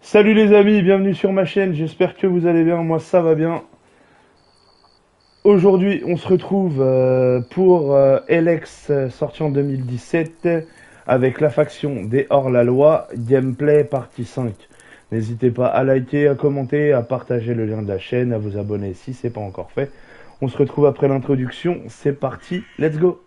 Salut les amis, bienvenue sur ma chaîne, j'espère que vous allez bien, moi ça va bien. Aujourd'hui on se retrouve pour Elex sorti en 2017 avec la faction des hors-la-loi, gameplay partie 5. N'hésitez pas à liker, à commenter, à partager le lien de la chaîne, à vous abonner si c'est pas encore fait. On se retrouve après l'introduction, c'est parti, let's go!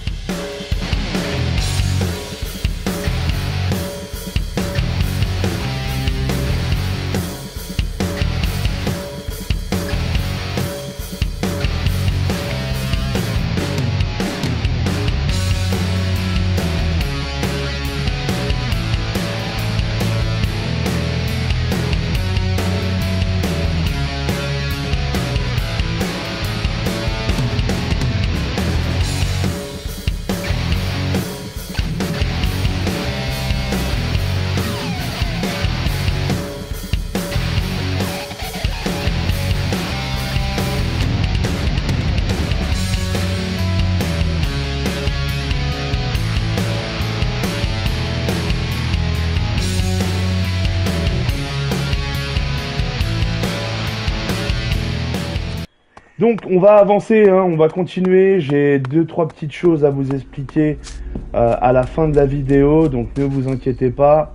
Donc on va avancer, hein, on va continuer, j'ai 2-3 petites choses à vous expliquer à la fin de la vidéo, donc ne vous inquiétez pas,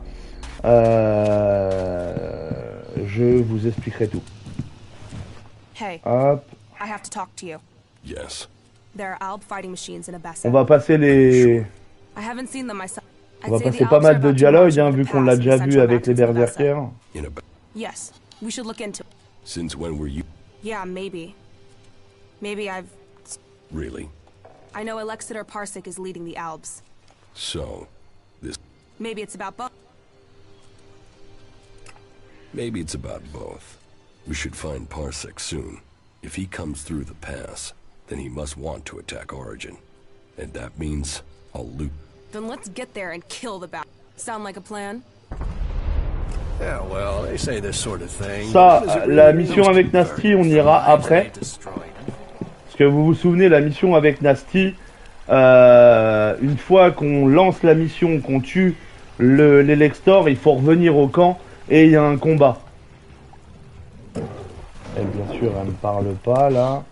je vous expliquerai tout. Hey, Hop. I have to talk to you. Yes. There are Alb fighting machines in Abessa. On va passer les... I haven't seen them myself. On va passer pas mal de dialogues, hein, vu qu'on l'a déjà vu avec les berserkers. In a Yes, we should look into it. Since when were you Yeah, maybe. Maybe I've... really? I know Alexander Parsec is leading the Albs. So, this Maybe it's about both. maybe it's about both. We should find Parsec soon. If he comes through the pass, then he must want to attack Origin. And that means I'll loot. Then let's get there and kill the bat. Sound like a plan? Yeah, well, they say this sort of thing. Ça, la mission avec Nasty, on ira après. Parce que vous vous souvenez, la mission avec Nasty, une fois qu'on lance la mission, qu'on tue l'Elextor, il faut revenir au camp et il y a un combat. Elle, bien sûr, elle ne parle pas là.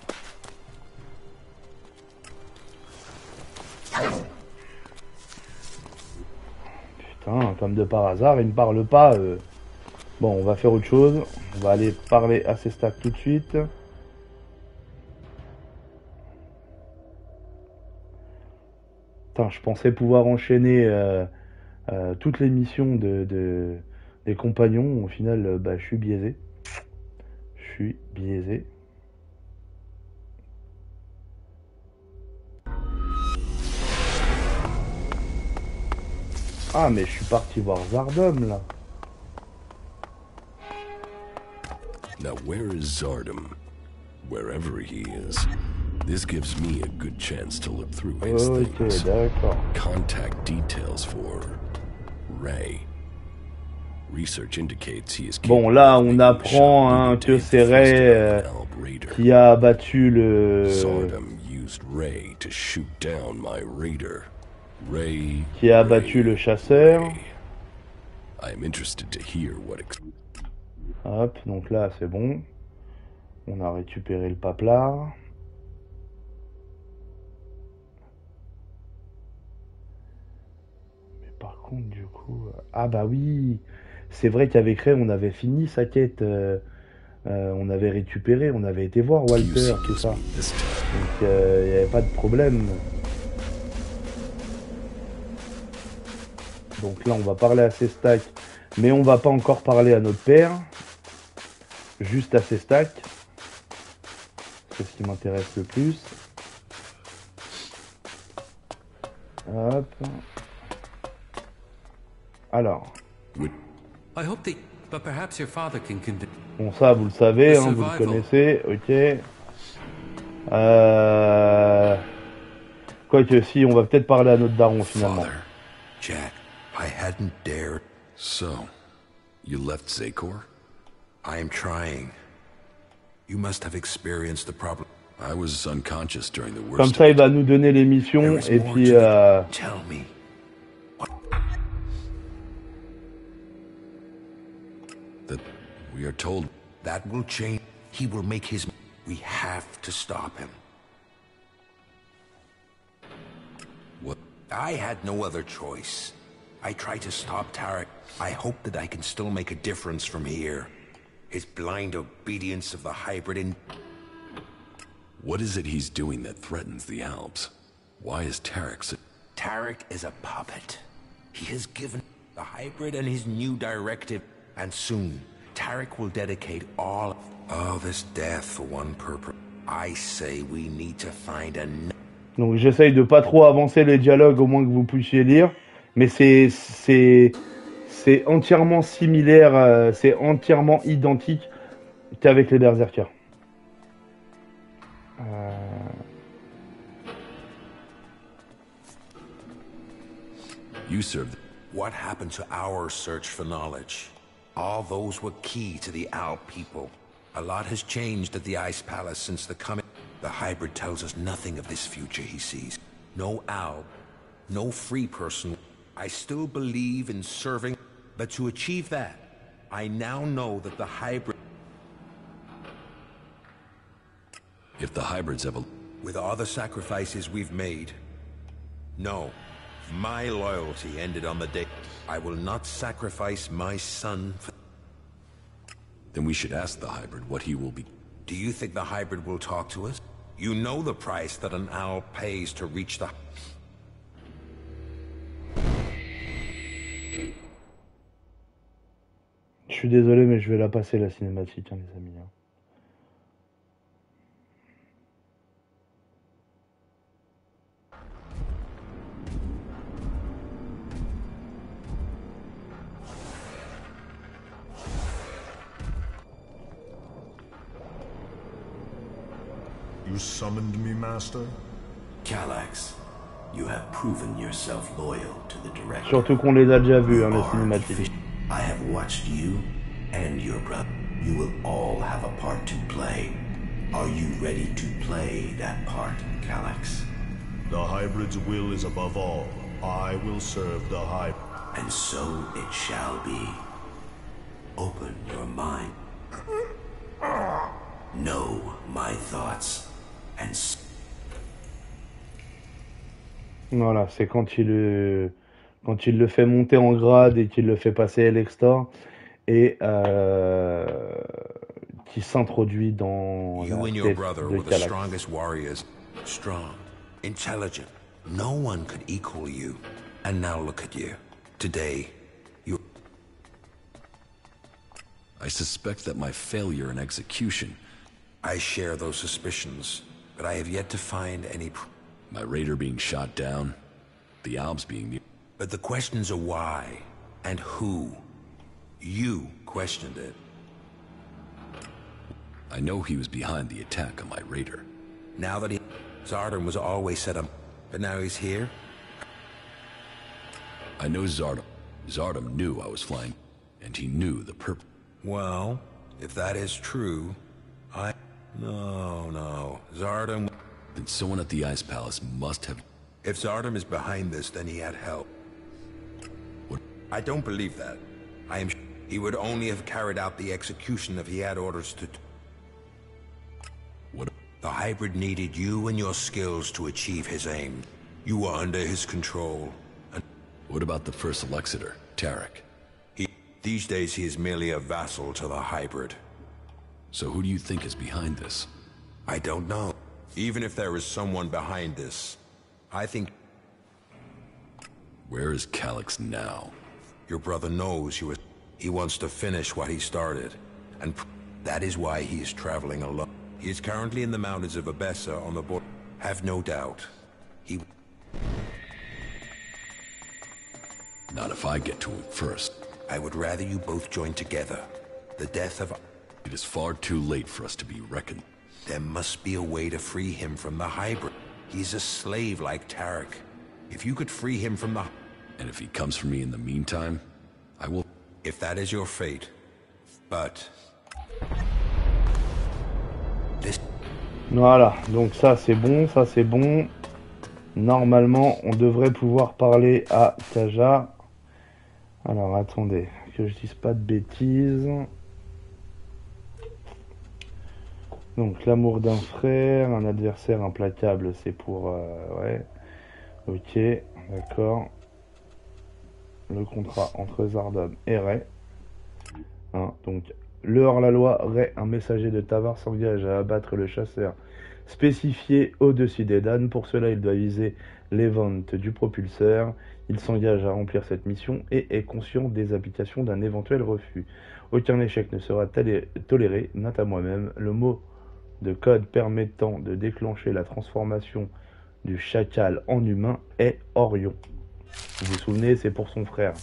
Putain, comme de par hasard, il ne parle pas. Bon, on va faire autre chose. On va aller parler à ces stacks tout de suite. Putain, je pensais pouvoir enchaîner toutes les missions des compagnons. Au final, bah, je suis biaisé. Je suis biaisé. Ah, mais je suis parti voir Zardom, là. Now where is Zardom? Wherever he is, this gives me a good chance to look through his Ok, things. d'accord. Contact details for Ray. Research indicates he is Bon, là, on apprend hein, que c'est Ray qui a abattu le... Zardom used Ray to shoot down my raider. Ray, qui a abattu le chasseur. I am interested to hear what Hop, donc là, c'est bon. On a récupéré le paplard. Mais par contre, du coup... Ah bah oui, c'est vrai qu'avec Ray, on avait fini sa quête. On avait récupéré, on avait été voir Walter, tout ça. Donc, il n'y avait pas de problème. Donc là, on va parler à ces stacks. Mais on va pas encore parler à notre père. Juste à ces stacks. C'est ce qui m'intéresse le plus. Hop. Alors. Bon, ça, vous le savez, hein, vous le connaissez. Ok. Quoique, si, on va peut-être parler à notre daron, finalement. Jack, I hadn't dared. So, you left Zakor? I am trying. You must have experienced the problem. I was unconscious during the worst. Comme ça, il va nous donner les missions et puis. Tell me. What? That we are told That will change. He will make his... We have to stop him. what I had no other choice. I tried to stop Tarek. I hope that I can still make a difference from here. His blind obedience of the hybrid in... what is it he's doing that threatens the Alps? Why is Tarek so... Tarek is a puppet. He has given the hybrid and his new directive. And soon, Tarek will dedicate all this death for one purpose. I say we need to find a... Donc j'essaye de pas trop avancer les dialogues, au moins que vous puissiez lire. Mais c'est entièrement similaire, c'est entièrement identique qu'avec les Berserkers. You serve... What happened to our search for knowledge? All those were key to the Owl people. A lot has changed at the Ice Palace since the coming. The hybrid tells us nothing of this future he sees. No Owl, no free person. I still believe in serving, but to achieve that, I now know that the hybrid... If the hybrids ever... With all the sacrifices we've made, no. My loyalty ended on the day. I will not sacrifice my son for... Then we should ask the hybrid what he will be... Do you think the hybrid will talk to us? You know the price that an owl pays to reach the... Je suis désolé, mais je vais la passer la cinématique, hein, les amis. You summoned me, Master? Kallax, you have proven yourself loyal to the Director. Surtout qu'on les a déjà vus, hein, les cinématiques. I have watched you and your brother. You will all have a part to play. Are you ready to play that part, Kallax? The hybrid's will is above all. I will serve the hybrid. And so it shall be. Open your mind. Know my thoughts. And... Voilà, c'est quand il le fait monter en grade et qu'il le fait passer Elextor et qui s'introduit dans You la and your tête brother de were the Kallax. strongest warriors. Strong, intelligent. No one could equal you. And now look at you. Today, you... I suspect that my failure in execution... I share those suspicions, but I have yet to find any... My raider being shot down, the Alps being... But the questions are why and who. You questioned it. I know he was behind the attack on my raider. Now that he... Zardom was always set up, but now he's here? I know Zardom. Zardom knew I was flying, and he knew the purpose. Well, if that is true, No. Zardom... Then someone at the Ice Palace must have... If Zardom is behind this, then he had help. What? I don't believe that. I am... He would only have carried out the execution if he had orders to... What? The hybrid needed you and your skills to achieve his aim. You were under his control. And What about the first Alexander, Tarek? these days he is merely a vassal to the hybrid. So who do you think is behind this? I don't know. Even if there is someone behind this, I think... Where is Kallax now? Your brother knows he wants to finish what he started. And that is why he is traveling alone. He is currently in the mountains of Abessa on the border. Have no doubt. Not if I get to him first. I would rather you both join together. The death of... It is far too late for us to be reckoned. There must be a way to free him from the hybrid. He's a slave like Tarek. If you could free him from the... And if he comes for me in the meantime, I will... If that is your fate. But... This... Voilà, donc ça c'est bon. Normalement, on devrait pouvoir parler à Kaja. Alors attendez, que je dise pas de bêtises. Donc l'amour d'un frère, un adversaire implacable, c'est pour... ouais. Ok, d'accord. Le contrat entre Zardom et Ray. Hein, donc, le hors-la-loi, Ray, un messager de Tavar, s'engage à abattre le chasseur spécifié au-dessus des Dan. Pour cela, il doit viser les ventes du propulseur. Il s'engage à remplir cette mission et est conscient des applications d'un éventuel refus. Aucun échec ne sera toléré, note à moi-même. Le mot de code permettant de déclencher la transformation du chacal en humain est Orion. Vous vous souvenez, c'est pour son frère.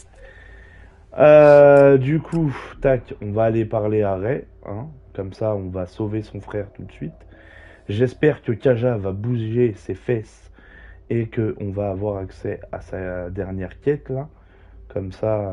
Du coup, tac, on va aller parler à Ray, hein, comme ça on va sauver son frère tout de suite. J'espère que Kaja va bouger ses fesses et que on va avoir accès à sa dernière quête là, comme ça.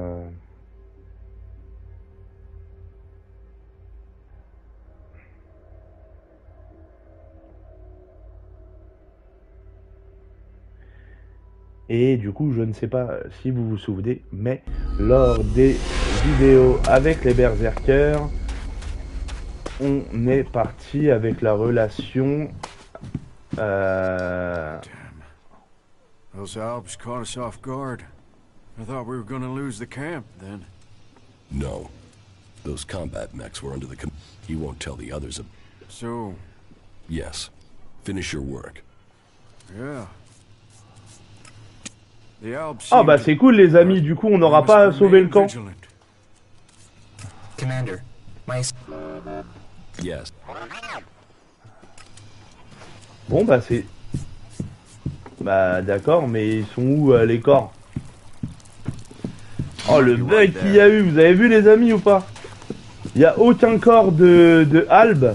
Et du coup, je ne sais pas si vous vous souvenez, mais lors des vidéos avec les berserkers, on est parti avec la relation... Those Alps caught us off guard. I thought we were gonna lose the camp then. No. Those combat mechs were under the He won't tell the others of... So, Yes. Finish your work. yeah. The Alps Ah bah c'est cool les amis, du coup on n'aura pas à sauver le camp. Commander, my... Yes. Bon bah c'est... Bah d'accord, mais ils sont où les corps? Oh le bug qu'il y a eu, vous avez vu les amis ou pas? Il n'y a aucun corps de Alb.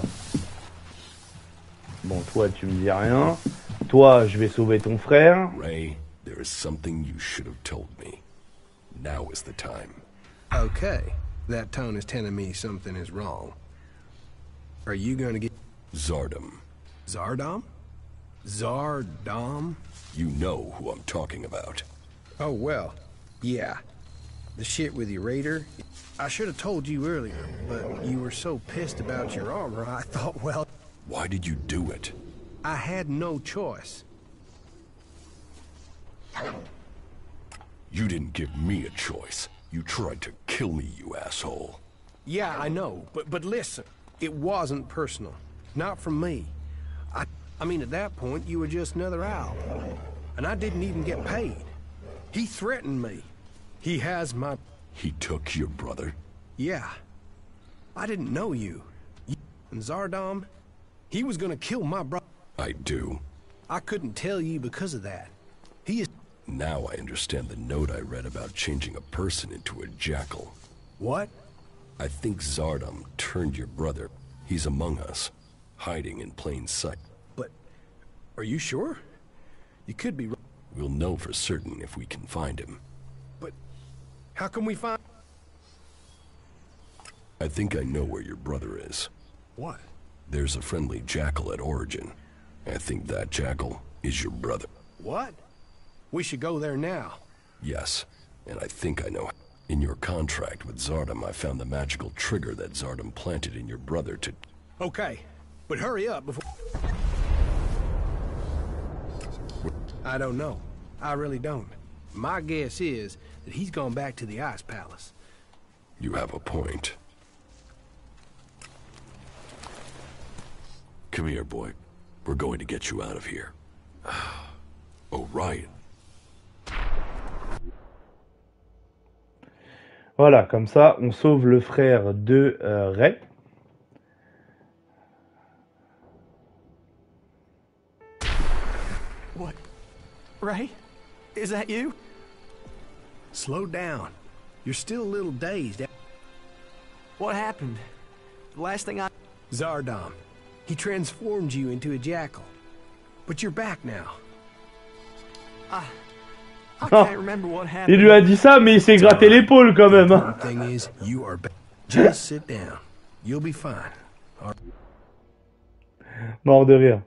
Bon toi tu me dis rien. Toi je vais sauver ton frère. Ray, there is something you should have told me. Now is the time. Okay, that tone is telling me something is wrong. Are you gonna get... Zardom. Zardom? Zardom? You know who I'm talking about. Oh, well, yeah. The shit with your raider. I should have told you earlier, but you were so pissed about your armor, I thought, well... Why did you do it? I had no choice. You didn't give me a choice. You tried to kill me, you asshole. Yeah, I know, but listen. It wasn't personal. Not from me. I mean, at that point, you were just another owl. And I didn't even get paid. He threatened me. He has my... He took your brother? Yeah. I didn't know you. And Zardom, he was gonna kill my brother. I do. I couldn't tell you because of that. He is... Now I understand the note I read about changing a person into a jackal. What? I think Zardom turned your brother. He's among us, hiding in plain sight. But, are you sure? You could be... We'll know for certain if we can find him. But, how can we find... I think I know where your brother is. What? There's a friendly jackal at Origin. I think that jackal is your brother. What? We should go there now. Yes, and I think I know. In your contract with Zardom, I found the magical trigger that Zardom planted in your brother to... Okay, but hurry up before... I don't know. I really don't. My guess is that he's gone back to the Ice Palace. You have a point. Come here, boy. We're going to get you out of here. Orion. Voilà, comme ça, on sauve le frère de Ray. What? Ray? Is that you? Slow down. You're still a little dazed. What happened? The last thing I... Zardom. He transformed you into a jackal. But you're back now. I can't remember what happened. Il lui a dit ça, mais il s'est gratté l'épaule quand même. Hein. The thing is, you are back. Just sit down. You'll be fine. Mort de rire.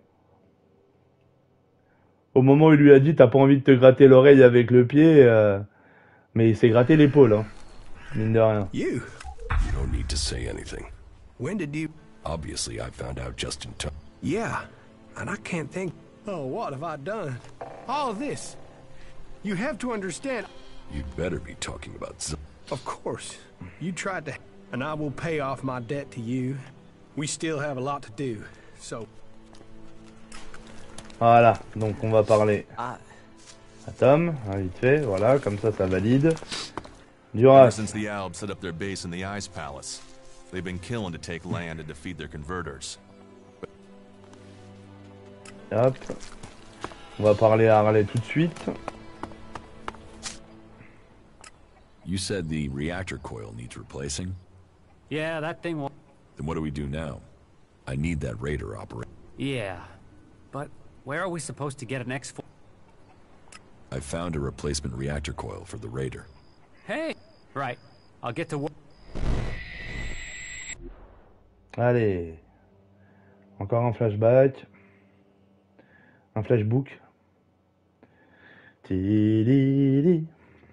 Au moment où il lui a dit t'as pas envie de te gratter l'oreille avec le pied, mais il s'est gratté l'épaule. Hein. mine de rien. You? You don't need to say anything. When did you... Obviously, I found out just in time. Yeah, and I can't think... Oh, what have I done? All of this. You have to understand... You'd better be talking about Of course. You tried to... And I will pay off my debt to you. We still have a lot to do, so... Voilà, donc on va parler à Tom, hein, vite fait, voilà, comme ça valide. Ever Duras. since the Albs set up their base in the Ice Palace, they've been killing to take land and defeat their converters. Hop. On va parler à Harley tout de suite. You said the reactor coil needs replacing? Yeah, that thing will... Then what do we do now? I need that Raider operator. Yeah. But where are we supposed to get an X4? I found a replacement reactor coil for the Raider. Hey! Right. I'll get to work. Allez. Encore un flashback. Un flashbook. Tididi.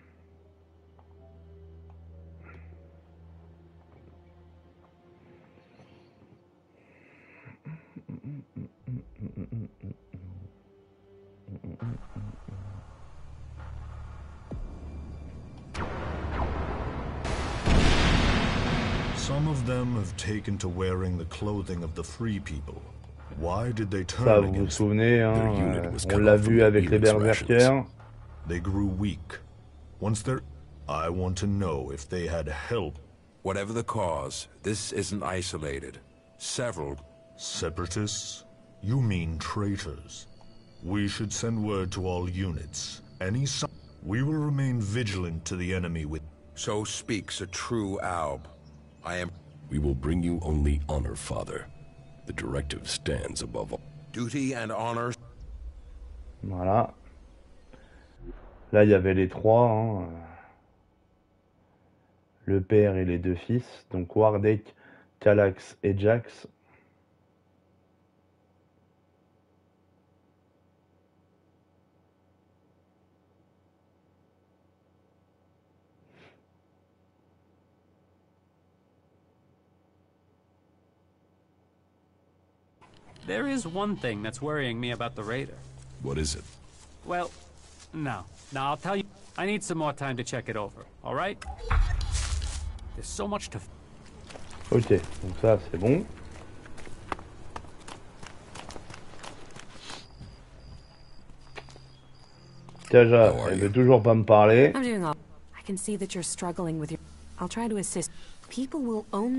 Some of them have taken to wearing the clothing of the free people. Why did they turn Ça, vous vous against souvenez, hein, on l'a vu avec les berserkers. They grew weak. Once they're... I want to know if they had help. Whatever the cause, this isn't isolated. Several... Separatists? You mean traitors. We should send word to all units. We will remain vigilant to the enemy with... So speaks a true Alb. I am... We will bring you only honor, Father. The directive stands above all. Duty and honor. Voilà. Là, il y avait les trois. Hein. Le père et les deux fils. Donc Wardek, Calax et Jax. There is one thing that's worrying me about the Raider. What is it? Well, no. Now, I'll tell you, I need some more time to check it over, all right? There's so much to... Ok, donc ça, c'est bon. Kaja, elle veut toujours pas me parler. I'm doing all... I can see that you're struggling with your... I'll try to assist. People will own...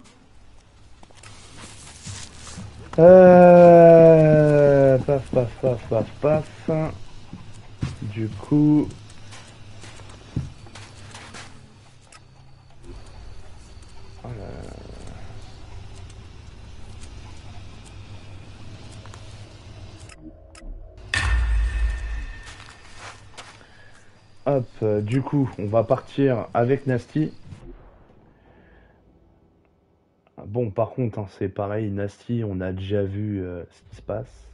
Paf, paf, paf, paf, paf. Du coup... Hop, du coup, on va partir avec Nasty. Bon, par contre, hein, c'est pareil, Nasty, on a déjà vu ce qui se passe.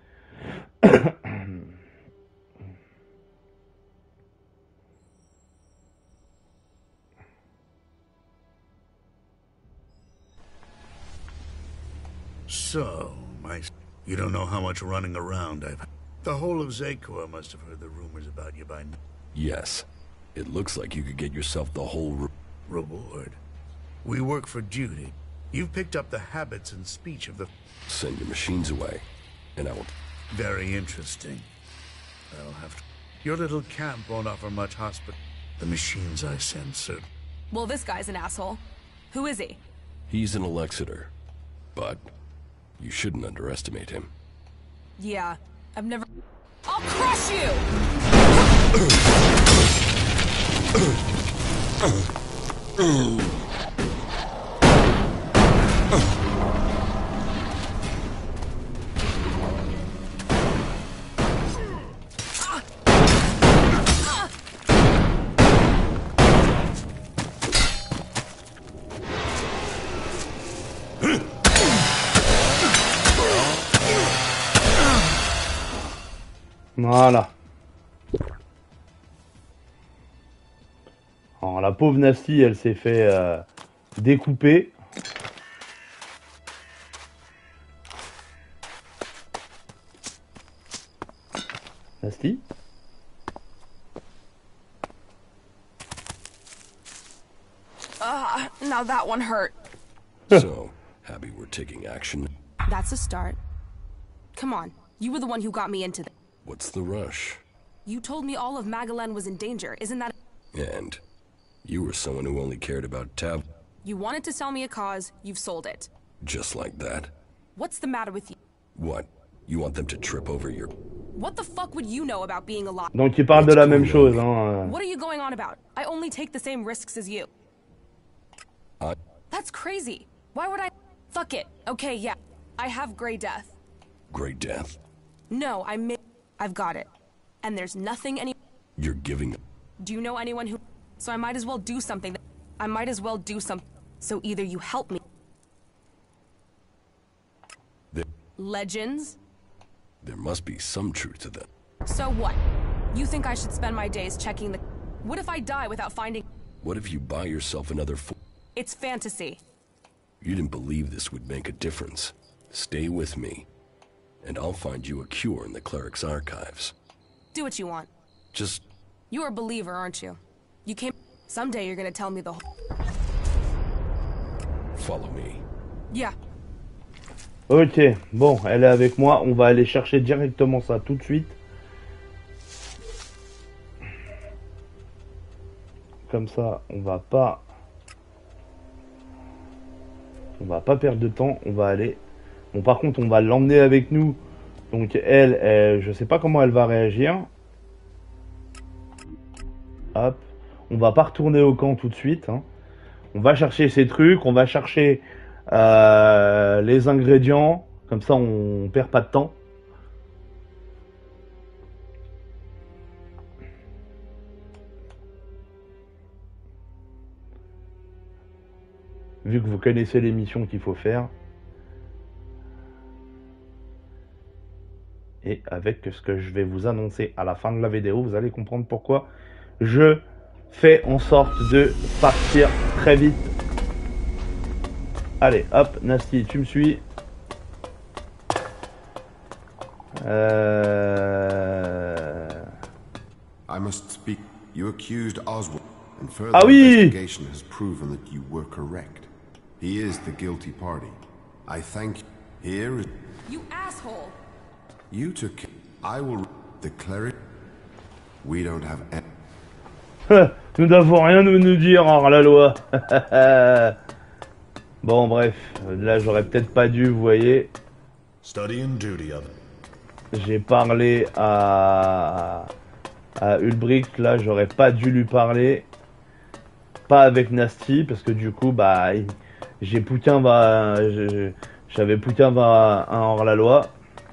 So, you don't know how much running around I've... The whole of Zakor must have heard the rumors about you by now. Yes. It looks like you could get yourself the whole reward. We work for duty. You've picked up the habits and speech of the... Send your machines away, and I will... Very interesting. I'll have to... Your little camp won't offer much hospital. The machines I send, sir. Well, this guy's an asshole. Who is he? He's an Alexiter, but you shouldn't underestimate him. Yeah, I've never... I'll crush you! Voilà. Alors la pauvre Nasty, elle s'est fait découper. Nasty? Now that one hurt. So, happy we're taking action. That's a start. Come on, you were the one who got me into this. What's the rush? You told me all of Magalan was in danger, isn't that? And you were someone who only cared about Tav. You wanted to sell me a cause, you've sold it. Just like that? What's the matter with you? What? You want them to trip over your... What the fuck would you know about being alive? Donc il parle de la même chose, hein. What are you going on about? I only take the same risks as you. That's crazy. Why would I... Fuck it. Okay, yeah. I have Grey Death. Grey Death? No, I've got it. And there's nothing any... You're giving... Do you know anyone who... So I might as well do something. I might as well do something. So either you help me... Legends? There must be some truth to that. So what? You think I should spend my days checking the... What if I die without finding... What if you buy yourself another It's fantasy. You didn't believe this would make a difference. Stay with me, and I'll find you a cure in the cleric's archives. Do what you want. Just... You're a believer, aren't you? You came... Someday you're gonna tell me the whole... Follow me. Yeah. Ok, bon, elle est avec moi. On va aller chercher directement ça tout de suite. Comme ça, on va pas perdre de temps. On va aller. Bon, par contre, on va l'emmener avec nous. Donc elle, je sais pas comment elle va réagir. Hop. On va pas retourner au camp tout de suite, hein. On va chercher ces trucs. On va chercher les ingrédients. Comme ça, on perd pas de temps. Vu que vous connaissez les missions qu'il faut faire. Et avec ce que je vais vous annoncer à la fin de la vidéo, vous allez comprendre pourquoi je fais en sorte de partir très vite. Allez, hop, Nasty, tu me suis. I must speak. You accused Oswald, and further Ah oui! investigation has proven that you were correct. He is the guilty party. I thank you. Here is... You asshole! You took... I will declare it. We don't have... Nous n'avons rien à nous dire, hors la loi. Bon, bref, là j'aurais peut-être pas dû, vous voyez. Study and duty of it. J'ai parlé à Ulbricht, là j'aurais pas dû lui parler. Pas avec Nasty, parce que du coup, bah, j'avais Poutin va un hors la loi.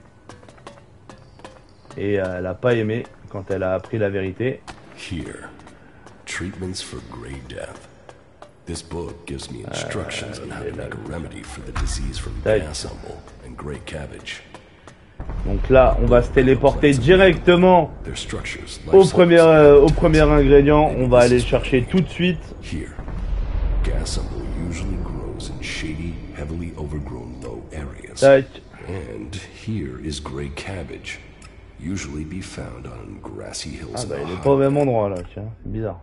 Et elle a pas aimé quand elle a appris la vérité. Here, treatments for Grey Death. This book gives me instructions on how to make a remedy for the disease from gas humble and Grey Cabbage. Donc là, on va se téléporter directement au premier ingrédient. On va aller le chercher tout de suite. Here, gas humble usually grows in shady, heavily overgrown low areas. Tac. And here is Grey Cabbage, usually be found on grassy hills. Ah bah il est pas au même endroit là, tiens, c'est bizarre.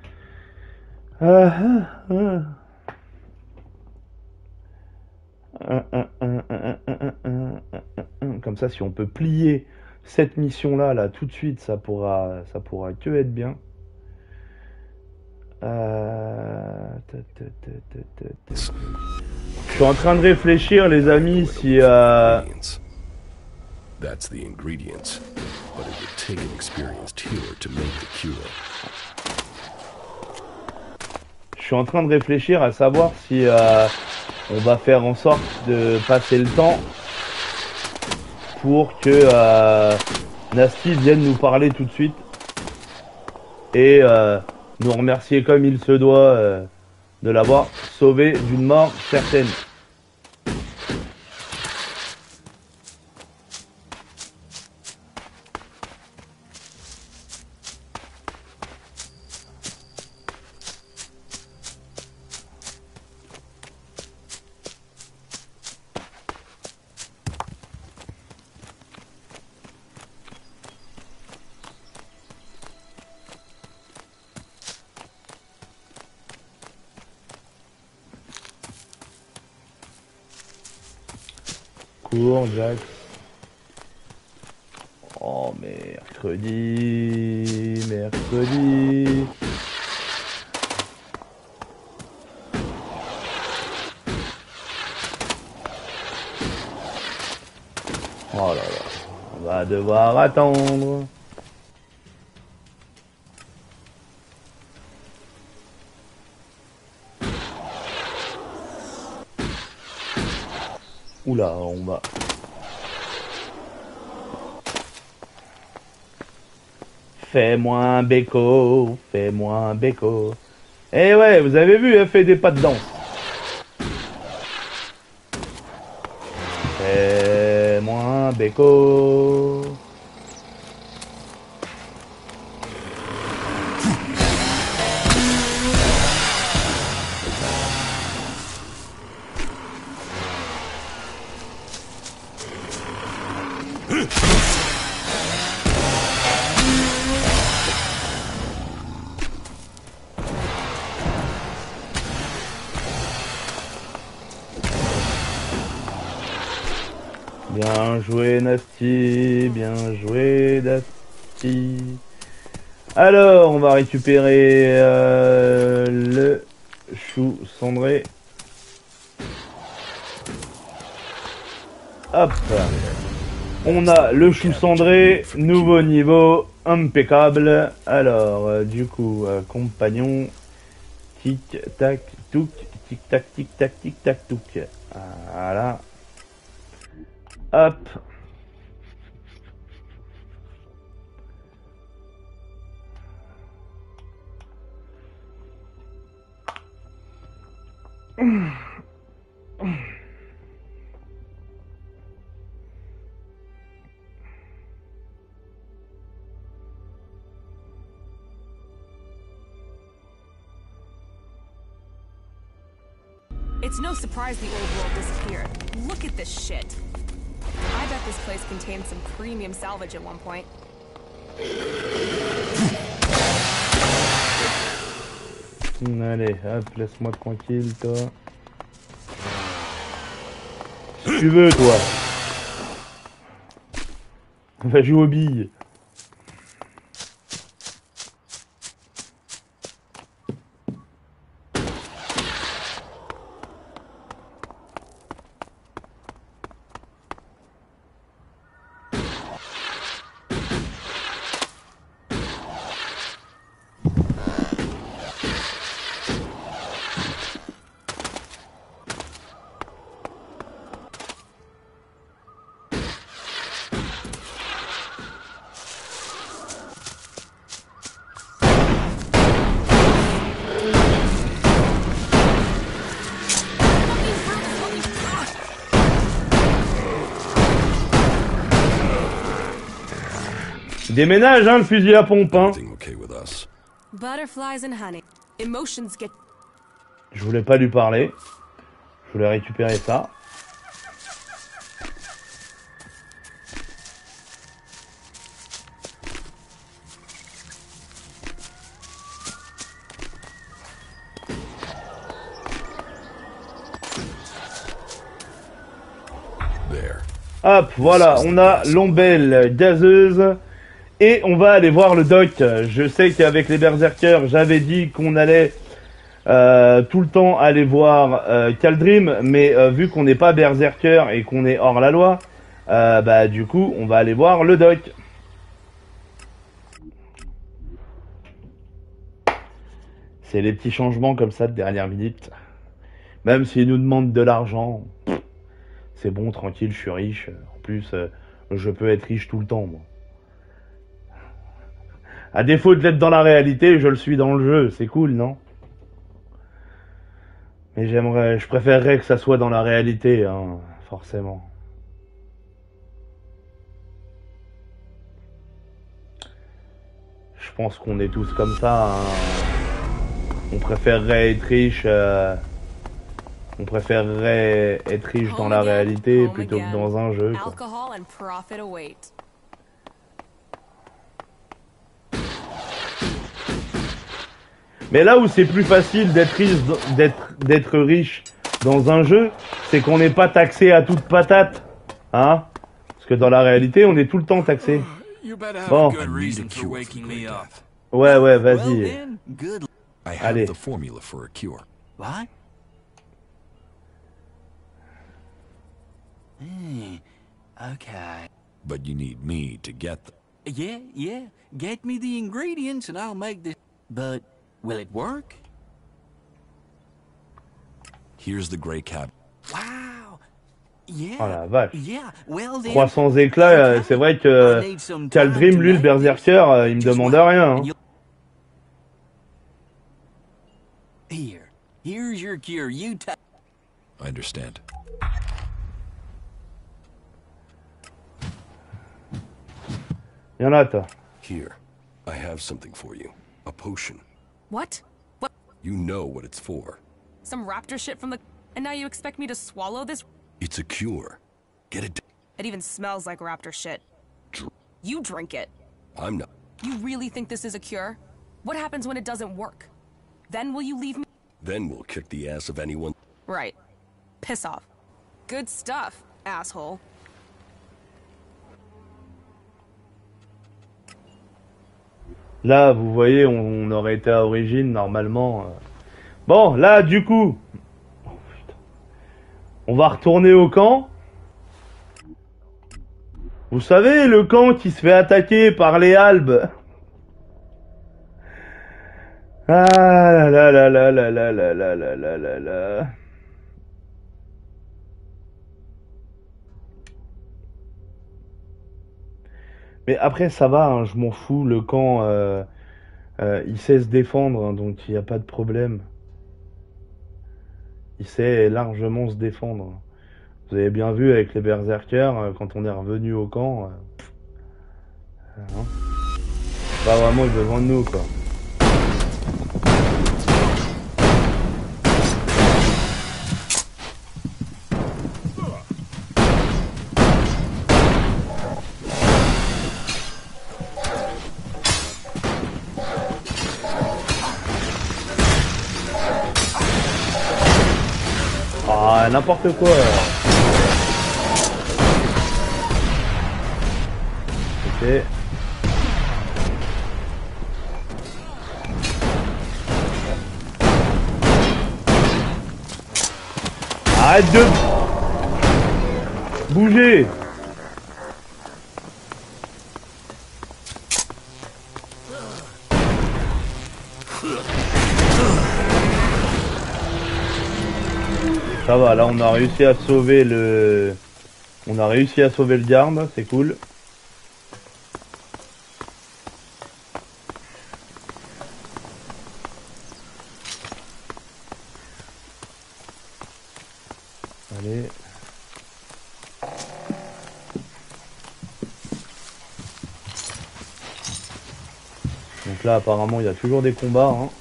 Comme ça, si on peut plier cette mission là tout de suite, ça pourra que être bien. Je suis en train de réfléchir, les amis, si That's the ingredients, but it would take an experienced healer to make the cure. Je suis en train de réfléchir à savoir si on va faire en sorte de passer le temps pour que Nasty vienne nous parler tout de suite et nous remercier comme il se doit de l'avoir sauvé d'une mort certaine. Cours, Jax. Oh, mercredi. Oh là là, on va devoir attendre. Oula, on va... Fais-moi un béco, fais-moi un béco. Eh ouais, vous avez vu, elle fait des pas de danse. Fais-moi un béco. Bien joué Nasty, bien joué Nasty. Alors, on va récupérer le chou cendré. Hop. On a le chou cendré, nouveau niveau, impeccable. Alors, du coup, compagnon, tic tac touc, tic tac tic tac touc. Voilà. Hop. It's no surprise the old world disappeared. Look at this shit. I bet this place contained some premium salvage at one point. Allez, hop, laisse-moi tranquille, toi. Si tu veux, toi. On va jouer aux billes. Déménage, hein, le fusil à pompe, hein. Butterflies and honey. Emotions get... Je voulais pas lui parler. Je voulais récupérer ça. Hop, voilà, on a l'ombelle gazeuse. Et on va aller voir le doc. Je sais qu'avec les berserkers, j'avais dit qu'on allait tout le temps aller voir Kaldrim, mais vu qu'on n'est pas berserker et qu'on est hors la loi, bah du coup, on va aller voir le doc. C'est les petits changements comme ça de dernière minute. Même s'ils nous demandent de l'argent, c'est bon, tranquille, je suis riche. En plus, je peux être riche tout le temps, moi. À défaut de l'être dans la réalité, je le suis dans le jeu. C'est cool, non? Mais je préférerais que ça soit dans la réalité, hein, forcément. Je pense qu'on est tous comme ça, hein. On préférerait être riche... On préférerait être riche dans la réalité plutôt que dans un jeu, quoi. Mais là où c'est plus facile d'être riche dans un jeu, c'est qu'on n'est pas taxé à toute patate. Hein? Parce que dans la réalité, on est tout le temps taxé. Bon. Ouais, vas-y. Allez. What? Okay. But you need me to get them. Yeah. Get me the ingredients and I'll make this. But will it work? Here's the gray cab. Wow. Yeah. Oh la vache. Yeah. Well, then, 300 éclats, c'est vrai que Kaldrim, lui, le berserker, il me demande rien. Hein. Here's your cure. You I understand. Y'en a, toi. Here, I have something for you. A potion. What? What? You know what it's for. Some raptor shit from the... And now you expect me to swallow this? It's a cure. Get it. It even smells like raptor shit. You drink it. I'm not. You really think this is a cure? What happens when it doesn't work? Then will you leave me? Then we'll kick the ass of anyone. Right. Piss off. Good stuff, asshole. Là, vous voyez, on aurait été à origine, normalement. Bon, là, du coup... Oh, putain. On va retourner au camp. Vous savez, le camp qui se fait attaquer par les Albes. Ah là là là là là là là là là là là là. Mais après, ça va, hein, je m'en fous, le camp, il sait se défendre, hein, donc il n'y a pas de problème. Il sait largement se défendre. Vous avez bien vu avec les berserkers, quand on est revenu au camp, hein, pas vraiment eu besoin de nous, quoi. Ah, n'importe quoi. Ok. Arrête de bouger. Ça va, là on a réussi à sauver le... On a réussi à sauver le garde, c'est cool. Allez. Donc là apparemment il y a toujours des combats, hein.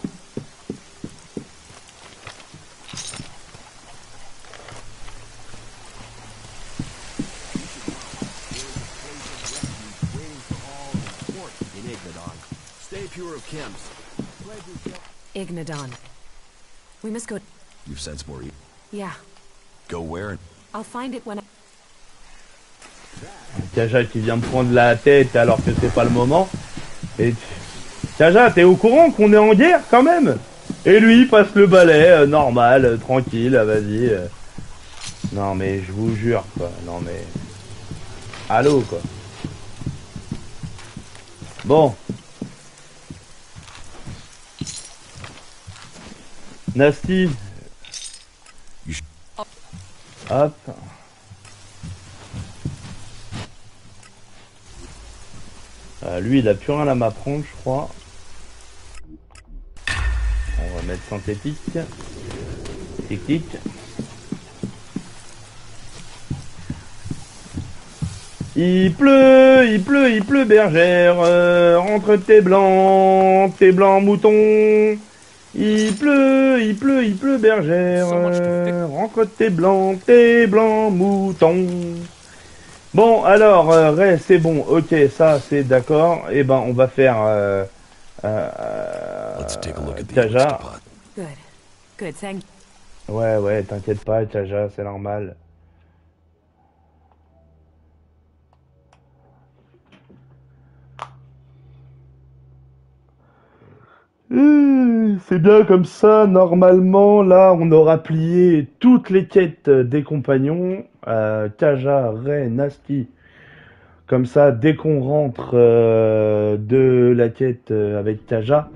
Ignadon. We must go. You've sense more. Yeah. Go where? I'll find it when I... Kaja qui vient me prendre la tête alors que c'est pas le moment. Et Kaja, t'es au courant qu'on est en guerre quand même? Et lui il passe le balai, normal, tranquille, vas-y. Non mais je vous jure quoi, non mais... Allô quoi. Bon. Nasty. Hop. Lui, il a plus rien à m'apprendre, je crois. On va mettre synthétique. Tic-tic. Il pleut, bergère. Rentre tes blancs moutons. Il pleut, bergère. Rentre tes blancs moutons. Bon, alors, c'est bon, ok, ça, c'est d'accord. Et ben, on va faire Kaja. Good, thank you. Ouais, t'inquiète pas, Kaja, c'est normal. C'est bien comme ça, normalement, là, on aura plié toutes les quêtes des compagnons. Kaja, Rey, Nasty. Comme ça, dès qu'on rentre de la quête avec Kaja,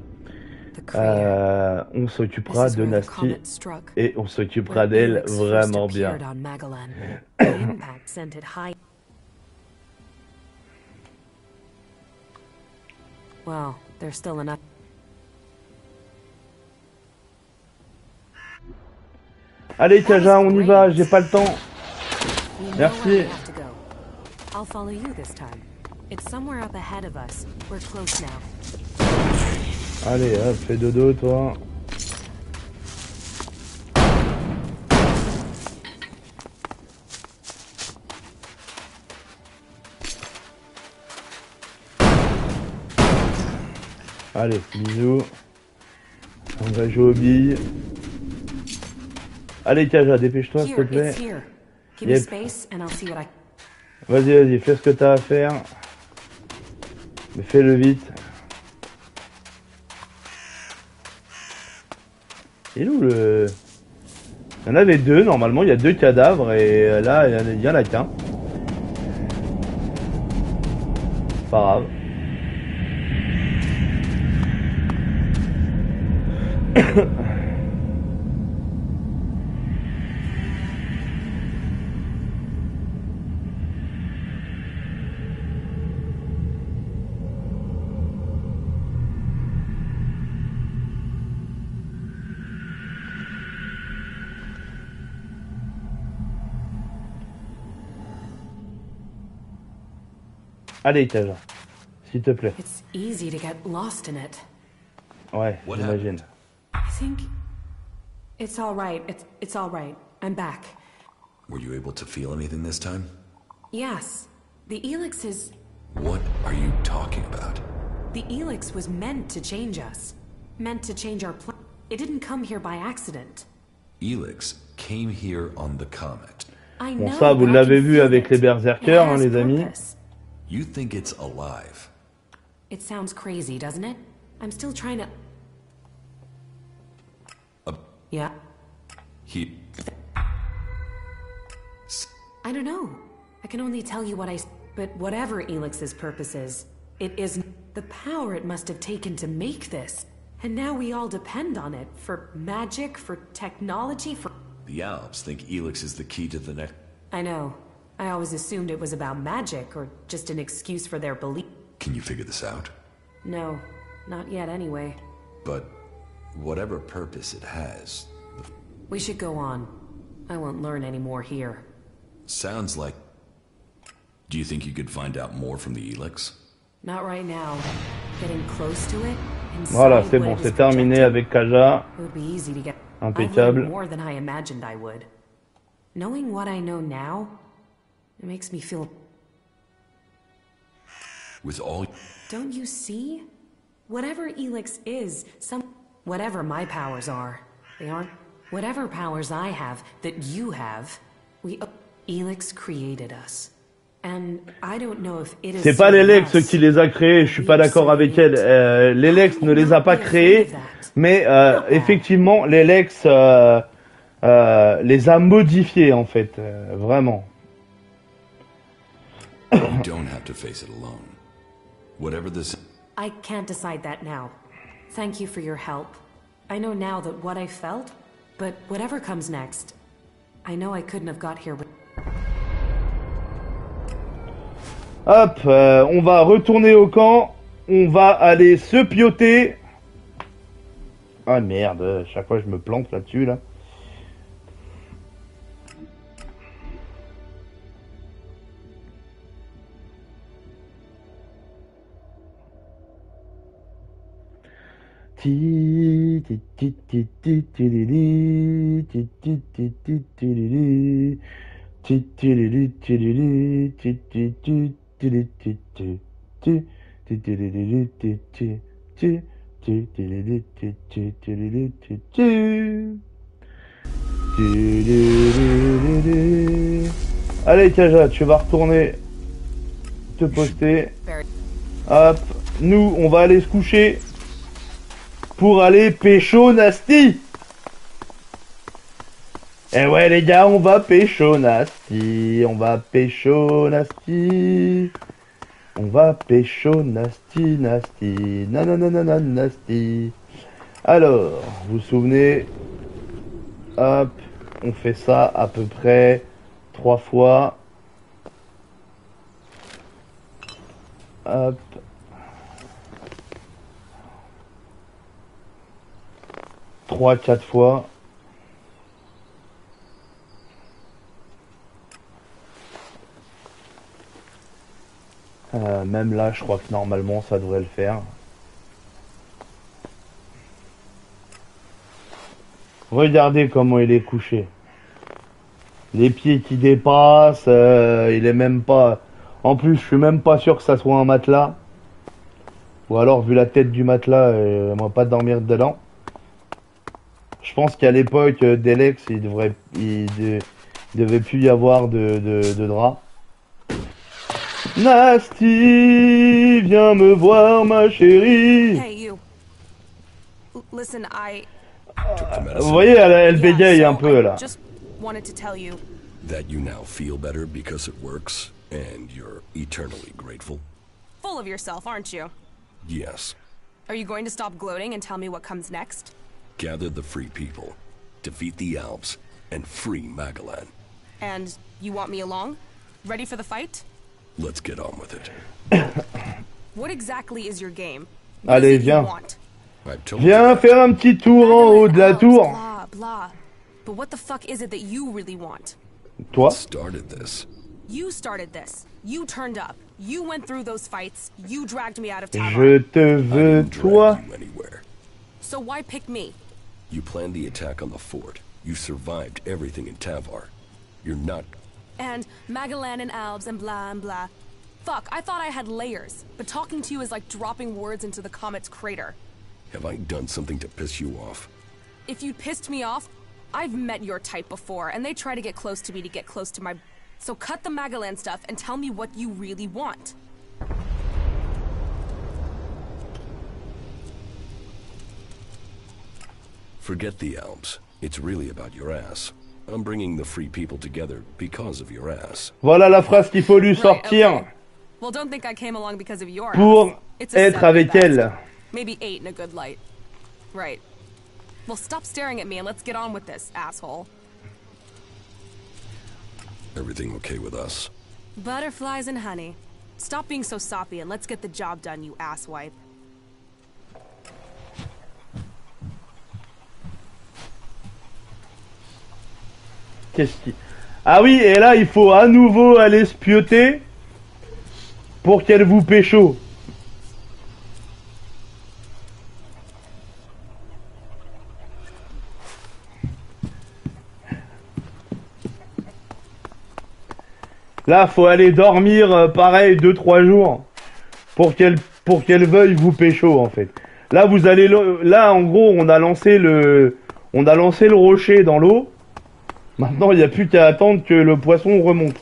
on s'occupera de Nasty et on s'occupera d'elle vraiment bien. Well, there's still enough. Allez Kaja, on y va, j'ai pas le temps. Merci. I'll follow you this time. It's somewhere up ahead of us. We're close now. Allez, hop, fais dodo toi. Allez, bisous. On va jouer aux billes. Allez Kaja, dépêche-toi s'il te plaît. Yep. Vas-y, vas-y, fais ce que t'as à faire. Mais fais-le vite. Il est où le... Il y en avait deux, normalement, il y a deux cadavres et là, il y en a qu'un. Pas grave. Allez, Kaja, s'il te plaît. It's easy to get lost in it. Ouais, j'imagine. I think it's all right. It's all right. I'm back. Were you able to feel anything this time? Yes. The Elix is... What are you talking about? The Elix was meant to change us. Meant to change our plan. It didn't come here by accident. Elix came here on the comet. I Bon, know, ça, vous l'avez vu avec les berserkers, hein, les amis. You think it's alive? It sounds crazy, doesn't it? I'm still trying to... Yeah? I don't know. I can only tell you what I... But whatever Elix's purpose is, it isn't the power it must have taken to make this. And now we all depend on it. For magic, for technology, for... The Alps think Elix is the key to the next... I know. I always assumed it was about magic, or just an excuse for their belief. Can you figure this out? No. Not yet, anyway. But whatever purpose it has... We should go on. I won't learn any more here. Sounds like... Do you think you could find out more from the Elix? Not right now. Getting close to it. Voilà, c'est bon, c'est terminé avec Kaja. It would be easy to get. Impeccable. More than I imagined I would. Knowing what I know now, it makes me feel. With all. Don't you see? Whatever Elix is, whatever my powers are, they aren't. Whatever powers I have that you have, Elix created us. C'est pas l'Elex qui les a créés, je suis pas d'accord avec elle. L'Elex ne les a pas créés, mais effectivement, l'Elex les a modifiés en fait, vraiment. You don't have to face it alone. Whatever this. I can't decide that now. Thank you for your help. I know now that what I felt, but whatever comes next, I know I couldn't have got here with. Hop, on va retourner au camp. On va aller se pioter. Ah merde, chaque fois je me plante là-dessus là. Allez Kaja, tu vas retourner te poster. Hop, nous on va aller se coucher pour aller pécho Nasty. Eh ouais les gars, on va pécho Nasty, on va pécho Nasty. On va pécho Nasty, Nasty, nananana Nasty. Alors, vous vous souvenez, hop, on fait ça à peu près 3 fois. Hop. Trois, 4 fois. Même là, je crois que normalement, ça devrait le faire. Regardez comment il est couché. Les pieds qui dépassent, il est même pas... En plus, je suis même pas sûr que ça soit un matelas. Ou alors, vu la tête du matelas, moi pas dormir dedans. Je pense qu'à l'époque d'Elex, il devait plus y avoir de drap. Nasty, viens me voir, ma chérie. Hey, you. Listen, Vous voyez, elle bégaye un peu là. Just wanted to tell you that you now feel better because it works, and you're eternally grateful. full of yourself, aren't you? Yes. Are you going to stop gloating and tell me what comes next? Gather the free people, defeat the Alps, and free Magalan. And you want me along? Ready for the fight? Let's get on with it. What exactly is your game? Allez, viens. I've told Viens faire un petit tour en haut de la tour. Blah, blah. But what the fuck is it that you really want? Toi? Started this. You started this. You turned up. You went through those fights. You dragged me out of town. Je te veux, toi. So why pick me? You planned the attack on the fort. You survived everything in Tavar. You're not... And Magalan and Albs and blah and blah. Fuck, I thought I had layers. But talking to you is like dropping words into the comet's crater. Have I done something to piss you off? If you pissed me off, I've met your type before, and they try to get close to me to get close to my... So cut the Magalan stuff and tell me what you really want. Forget the Alps. It's really about your ass. I'm bringing the free people together because of your ass. Voilà la phrase qu'il faut lui sortir. Well, don't think I came along because of your Pour ass. It's a être avec elle. Maybe 8 in a good light. Right. Well, stop staring at me and let's get on with this, asshole. Everything okay with us? Butterflies and honey. Stop being so soppy and let's get the job done, you asswipe. Qu'est-ce qui... Ah oui, et là, il faut à nouveau aller spioter pour qu'elle vous pécho. Là, faut aller dormir pareil 2-3 jours pour qu'elle veuille vous pécho en fait. Là, vous allez là en gros, on a lancé le rocher dans l'eau. Maintenant, il n'y a plus qu'à attendre que le poisson remonte.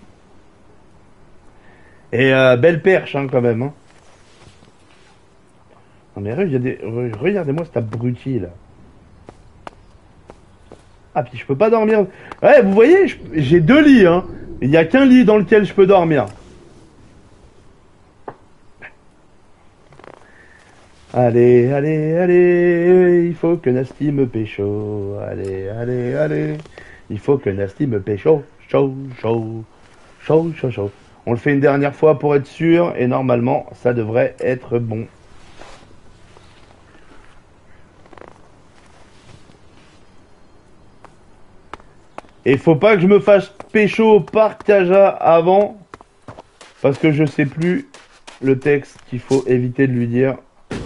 Et belle perche hein, quand même hein. Non mais regardez-moi cet abruti là. Ah puis je peux pas dormir. Ouais, vous voyez, j'ai 2 lits hein. Il n'y a qu'un lit dans lequel je peux dormir. Allez, allez, allez, il faut que Nasty me pécho. Allez, allez, allez, il faut que Nasty me pécho. Chaud, chaud, chaud, chaud, chaud. On le fait une dernière fois pour être sûr et normalement ça devrait être bon. Et faut pas que je me fasse pécho par Kaja avant. Parce que je sais plus le texte qu'il faut éviter de lui dire.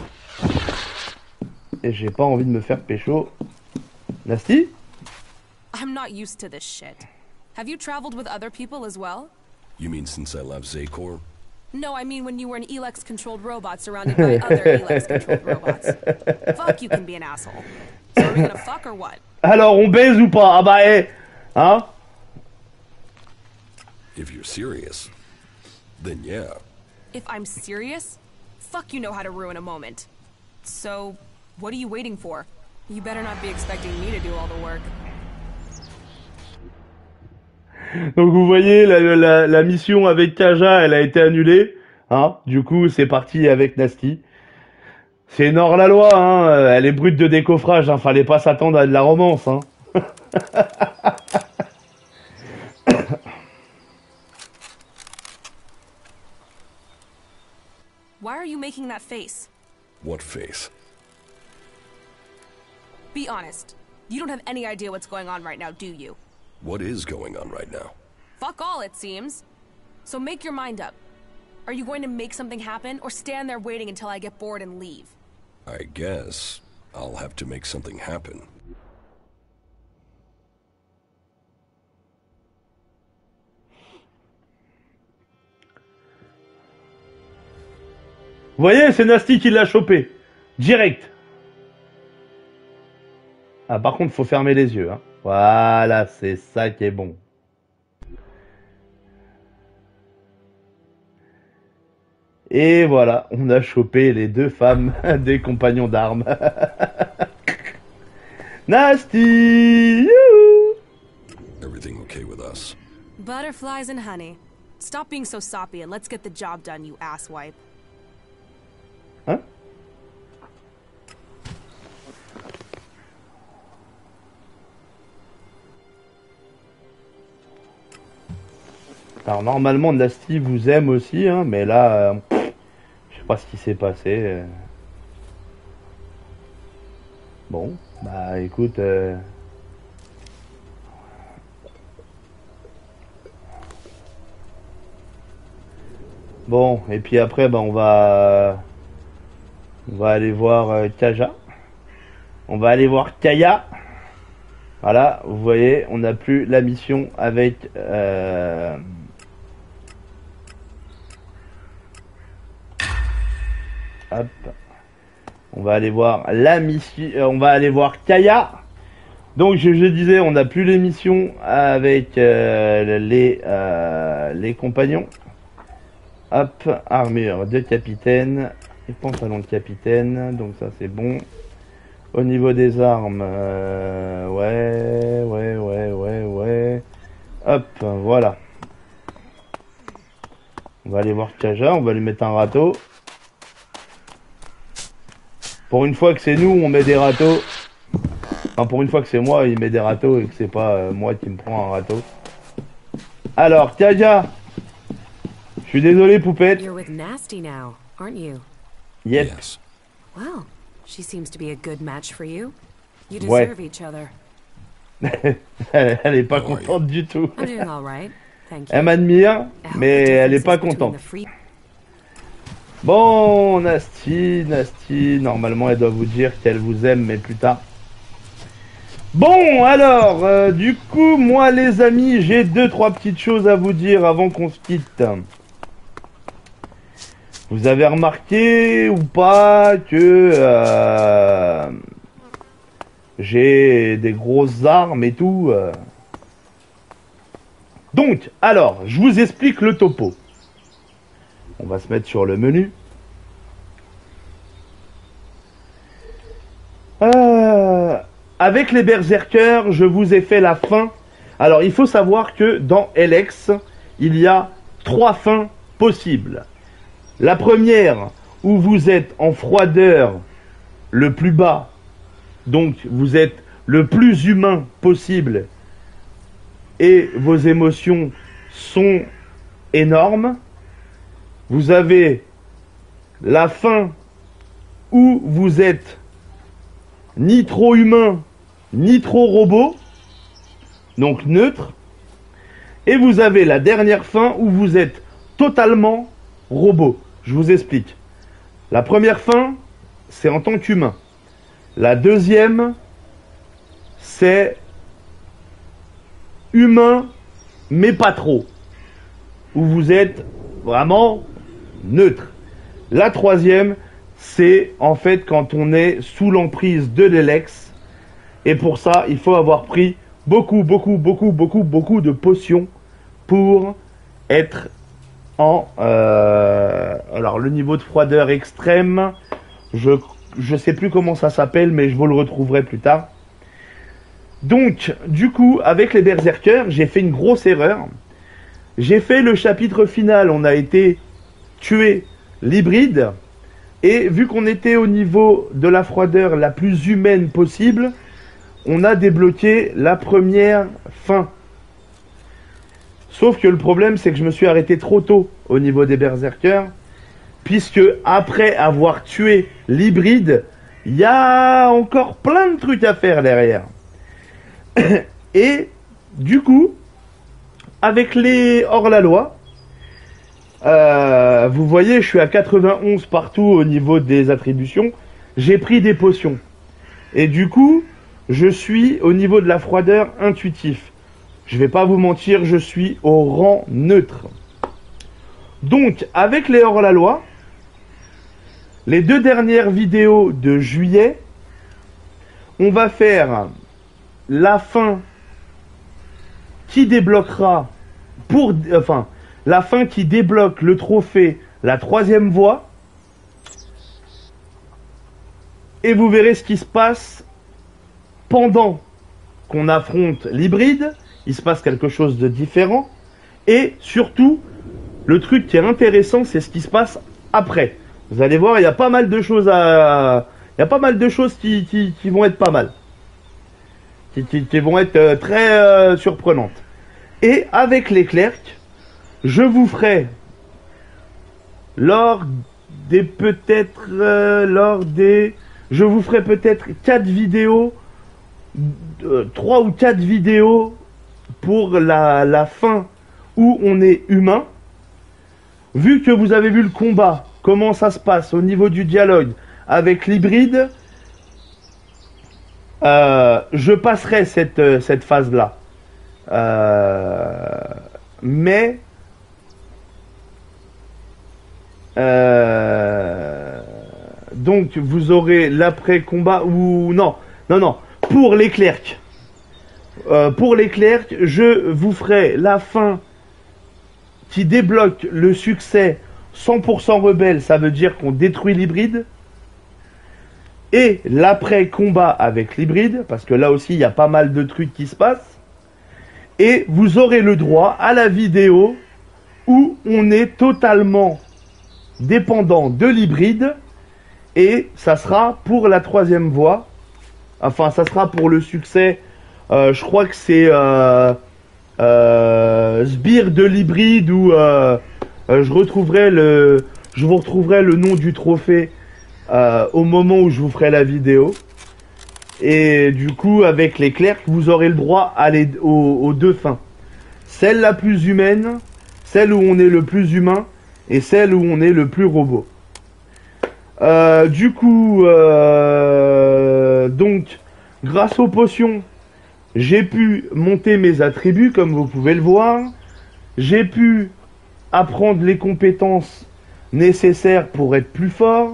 Et j'ai pas envie de me faire pécho. Nasty? I'm not used to this shit. Have you traveled with other people as well? You mean since I left Zakor? No, I mean when you were an Elex-controlled robot surrounded by other Elex-controlled robots. Fuck, you can be an asshole. So are we gonna fuck or what? Alors, on baise ou pas? Ah bah, hein? If you're serious, then yeah. If I'm serious? Fuck, you know how to ruin a moment. So, What are you waiting for? You better not be expecting me to do all the work. Donc vous voyez, la mission avec Kaja, elle a été annulée. Hein, du coup, c'est parti avec Nasty. C'est Nord la loi, hein. Elle est brute de décoffrage. Hein. Fallait pas s'attendre à de la romance. Hein. Why are you making that face? What face? Be honest. You don't have any idea what's going on right now, do you? What is going on right now? Fuck all, it seems. So make your mind up. Are you going to make something happen, or stand there waiting until I get bored and leave? I guess I'll have to make something happen. Vous voyez, c'est Nasty qui l'a chopé. Direct. Ah, par contre, faut fermer les yeux. Hein. Voilà, c'est ça qui est bon. Et voilà, on a chopé les deux femmes des compagnons d'armes. Nasty! Youhou! Everything okay with us? Butterflies and honey. Stop being so soppy and let's get the job done, you asswipe. Hein? Alors normalement Nasty vous aime aussi, hein, mais là, je sais pas ce qui s'est passé. Bon, bah écoute... Bon, et puis après, bah, on va aller voir Kaja. On va aller voir Kaya. Voilà, vous voyez, on n'a plus la mission avec... Hop. On va aller voir la mission. On va aller voir Kaya. Donc je disais, on n'a plus les missions avec les compagnons. Hop, armure de capitaine et pantalon de capitaine. Donc ça c'est bon. Au niveau des armes, ouais. Hop, voilà. On va aller voir Kaja, on va lui mettre un râteau. Pour une fois que c'est nous, on met des râteaux. Enfin, pour une fois que c'est moi, il met des râteaux et que c'est pas moi qui me prends un râteau. Alors, Kaja, je suis désolé, poupette. You're with Nasty now, aren't you? Yep. Yes. Well, she seems to be a good match for you. You deserve each other. Elle est pas contente du tout. I'm doing all right. Thank you. Elle m'admire, mais elle est pas contente. Bon, Nasty, normalement elle doit vous dire qu'elle vous aime, mais plus tard. Bon, alors, du coup, moi les amis, j'ai 2-3 petites choses à vous dire avant qu'on se quitte. Vous avez remarqué ou pas que j'ai des grosses armes et tout. Donc, alors, je vous explique le topo. On va se mettre sur le menu. Avec les berserkers, je vous ai fait la fin. Alors, il faut savoir que dans LX, il y a 3 fins possibles. La première, où vous êtes en froideur le plus bas. Donc, vous êtes le plus humain possible. Et vos émotions sont énormes. Vous avez la fin où vous êtes ni trop humain, ni trop robot, donc neutre. Et vous avez la dernière fin où vous êtes totalement robot. Je vous explique. La première fin, c'est en tant qu'humain. La deuxième, c'est humain, mais pas trop. Où vous êtes vraiment neutre. La troisième, c'est en fait quand on est sous l'emprise de l'Elex. Et pour ça, il faut avoir pris beaucoup de potions pour être en... alors le niveau de froideur extrême, je je sais plus comment ça s'appelle, mais je vous le retrouverai plus tard. Donc, du coup, avec les berserkers, j'ai fait une grosse erreur. J'ai fait le chapitre final, on a été tuer l'hybride, et vu qu'on était au niveau de la froideur la plus humaine possible, on a débloqué la première fin. Sauf que le problème, c'est que je me suis arrêté trop tôt au niveau des berserkers, puisque après avoir tué l'hybride, il y a encore plein de trucs à faire derrière. Et du coup, avec les hors-la-loi, vous voyez, je suis à 91 partout au niveau des attributions. J'ai pris des potions. Et du coup, je suis au niveau de la froideur intuitif. Je vais pas vous mentir, je suis au rang neutre. Donc, avec les hors-la-loi, les 2 dernières vidéos de juillet, on va faire la fin qui débloquera la fin qui débloque le trophée, la 3e voie. Et vous verrez ce qui se passe pendant qu'on affronte l'hybride. Il se passe quelque chose de différent. Et surtout, le truc qui est intéressant, c'est ce qui se passe après. Vous allez voir, il y a pas mal de choses qui vont être pas mal. Qui vont être très surprenantes. Et avec les clercs, je vous ferai je vous ferai peut-être 4 vidéos, 3 ou 4 vidéos pour la fin où on est humain. Vu que vous avez vu le combat, comment ça se passe au niveau du dialogue avec l'hybride, je passerai cette phase-là. Mais donc vous aurez l'après-combat ou non, pour les clercs. Je vous ferai la fin qui débloque le succès 100% rebelle, ça veut dire qu'on détruit l'hybride. Et l'après-combat avec l'hybride, parce que là aussi il y a pas mal de trucs qui se passent. Et vous aurez le droit à la vidéo où on est totalement dépendant de l'hybride. Et ça sera pour la 3e voie. Enfin, ça sera pour le succès. Je crois que c'est Sbire de l'hybride où je vous retrouverai le nom du trophée au moment où je vous ferai la vidéo. Et du coup, avec les clercs, vous aurez le droit à aux 2 fins. Celle la plus humaine, celle où on est le plus humain, et celle où on est le plus robot. Du coup, donc, grâce aux potions, j'ai pu monter mes attributs, comme vous pouvez le voir. J'ai pu apprendre les compétences nécessaires pour être plus fort.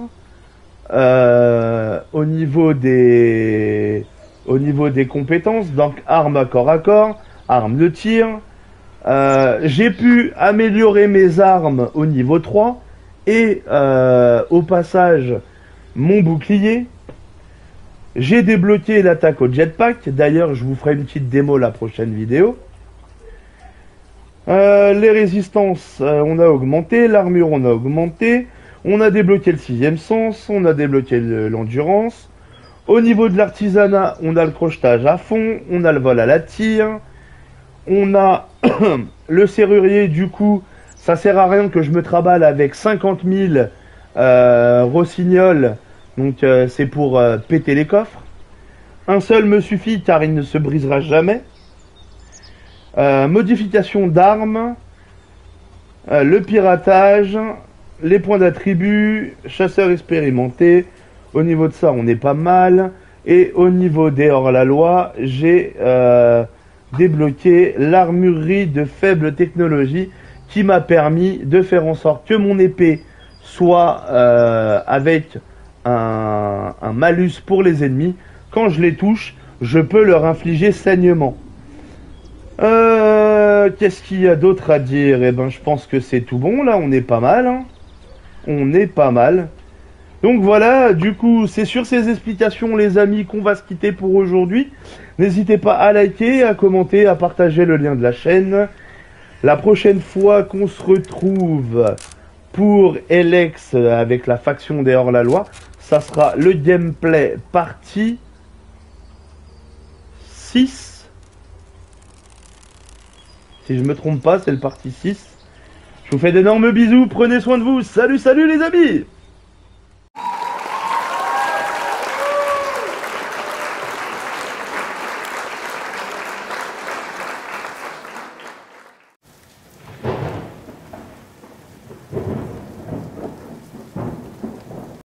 Au niveau des compétences, donc arme à corps, arme de tir. J'ai pu améliorer mes armes au niveau 3 et au passage mon bouclier. J'ai débloqué l'attaque au jetpack. D'ailleurs, je vous ferai une petite démo la prochaine vidéo. Les résistances, on a augmenté. L'armure, on a augmenté. On a débloqué le 6e sens, on a débloqué l'endurance. Au niveau de l'artisanat, on a le crochetage à fond, on a le vol à la tire. On a le serrurier, du coup, ça sert à rien que je me traballe avec 50 000 rossignols. Donc c'est pour péter les coffres. Un seul me suffit car il ne se brisera jamais. Modification d'armes. Le piratage. Les points d'attribut, chasseur expérimenté. Au niveau de ça, on est pas mal. Et au niveau des hors-la-loi, j'ai débloqué l'armurerie de faible technologie qui m'a permis de faire en sorte que mon épée soit avec un malus pour les ennemis. Quand je les touche, je peux leur infliger saignement. Qu'est-ce qu'il y a d'autre à dire? Eh ben, je pense que c'est tout bon, là, on est pas mal, hein. On est pas mal. Donc voilà, du coup, c'est sur ces explications, les amis, qu'on va se quitter pour aujourd'hui. N'hésitez pas à liker, à commenter, à partager le lien de la chaîne. La prochaine fois qu'on se retrouve pour Elex avec la faction des hors-la-loi, ça sera le gameplay partie 6. Si je me trompe pas, c'est le partie 6. Je vous fais d'énormes bisous, prenez soin de vous. Salut, salut les amis!